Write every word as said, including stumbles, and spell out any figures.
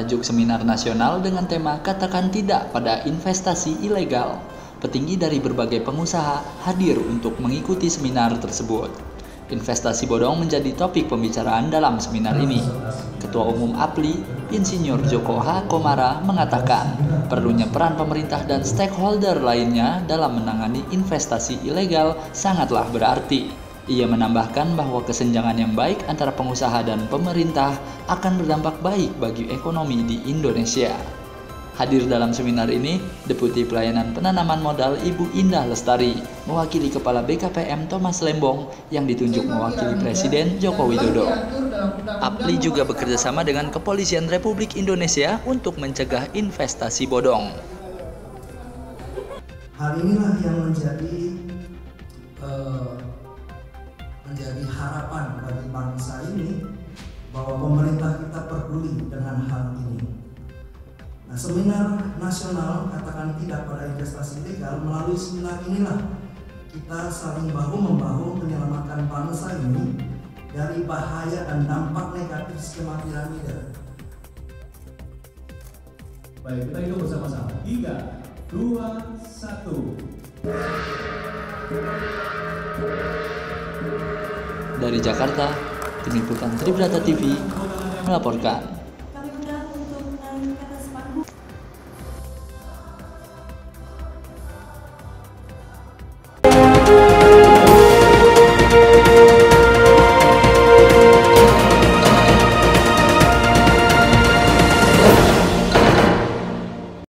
tajuk seminar nasional dengan tema Katakan Tidak pada Investasi Ilegal. Petinggi dari berbagai pengusaha hadir untuk mengikuti seminar tersebut. Investasi bodong menjadi topik pembicaraan dalam seminar ini. Ketua Umum A P L I, Insinyur Joko H. Komara, mengatakan perlunya peran pemerintah dan stakeholder lainnya dalam menangani investasi ilegal sangatlah berarti. Ia menambahkan bahwa kesenjangan yang baik antara pengusaha dan pemerintah akan berdampak baik bagi ekonomi di Indonesia. Hadir dalam seminar ini, Deputi Pelayanan Penanaman Modal Ibu Indah Lestari, mewakili Kepala B K P M Thomas Lembong yang ditunjuk mewakili Presiden Joko Widodo. A P L I juga bekerjasama dengan Kepolisian Republik Indonesia untuk mencegah investasi bodong. Hal inilah yang menjadi uh, menjadi harapan bagi bangsa ini bahwa pemerintah kita peduli dengan hal ini. Nah, seminar nasional Katakan Tidak pada Investasi Ilegal, melalui seminar inilah kita saling bahu-membahu menyelamatkan bangsa ini dari bahaya dan dampak negatif skema piramida. Baik, kita hitung bersama-sama. Tiga, dua, satu. Dari Jakarta, Tim Liputan Tribrata T V melaporkan.